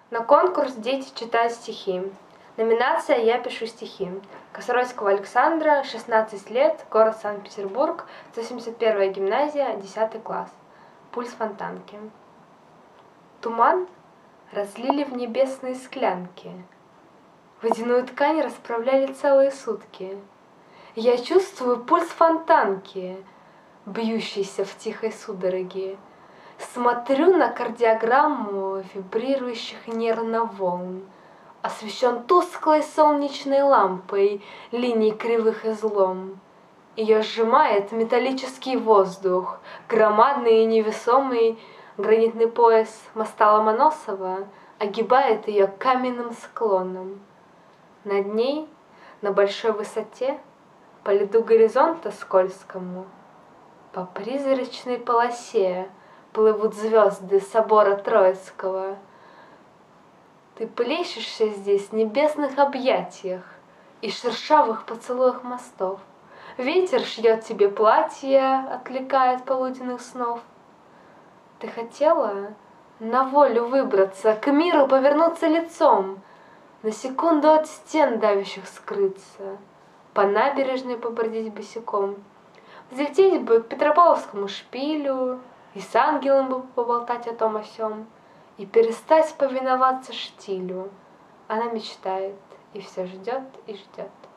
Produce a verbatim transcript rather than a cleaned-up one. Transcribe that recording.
На конкурс «Дети читают стихи». Номинация «Я пишу стихи». Косоройского Александра, шестнадцать лет, город Санкт-Петербург, сто семьдесят первая гимназия, десятый класс. Пульс фонтанки. Туман разлили в небесные склянки, водяную ткань расправляли целые сутки. Я чувствую пульс фонтанки, бьющийся в тихой судороге. Смотрю на кардиограмму вибрирующих нервно волн, освещен тусклой солнечной лампой линий кривых излом. Ее сжимает металлический воздух, громадный и невесомый гранитный пояс моста Ломоносова огибает ее каменным склоном. Над ней, на большой высоте, по льду горизонта скользкому, по призрачной полосе плывут звезды собора Троицкого. Ты плещешься здесь в небесных объятиях и шершавых поцелуях мостов. Ветер шьет тебе платье, отвлекая от полуденных снов. Ты хотела на волю выбраться, к миру повернуться лицом, на секунду от стен давящих скрыться, по набережной побродить босиком, взлететь бы к Петропавловскому шпилю и с ангелом бы поболтать о том о сём, и перестать повиноваться штилю. Она мечтает и все ждет и ждет.